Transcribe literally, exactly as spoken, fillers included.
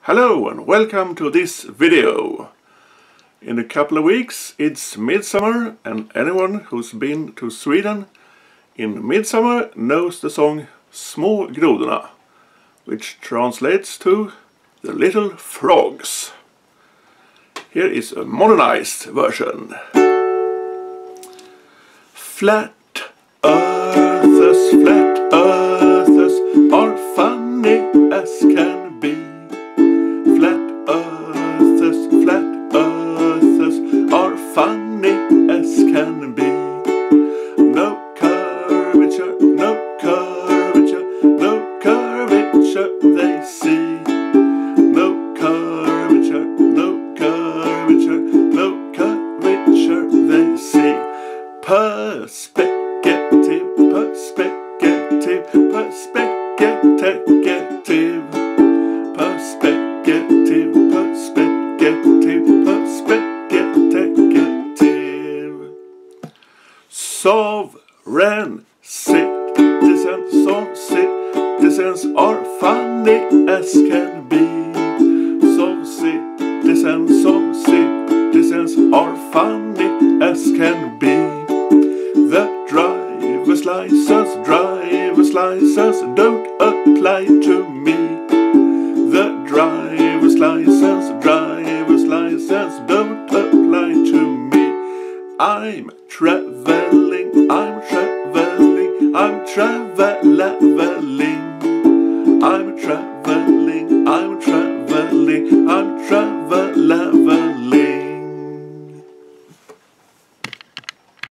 Hello and welcome to this video. In a couple of weeks it's midsummer, and anyone who's been to Sweden in midsummer knows the song Små grodorna, which translates to the little frogs. Here is a modernized version. Flat earthers, flat earthers are funny as can be. Flat earthers, flat earthers are funny as can be. No curvature, no curvature, no curvature they see. No curvature, no curvature, no curvature they see. Perspec-e-tive, perspec-e-tive, perspec-e-tec-e-tive. Perspec-e-tive, perspec-e-tive, perspec-e-tec-e-tive. Sov-citizens, Sov-citizens are funny as can be. Sov-citizens, Sov-citizens are funny as can be. The driver's license, driver's license don't apply to me. The driver's license, driver's license don't apply to me. I'm traveling, I'm traveling, I'm travel-lavel-ling.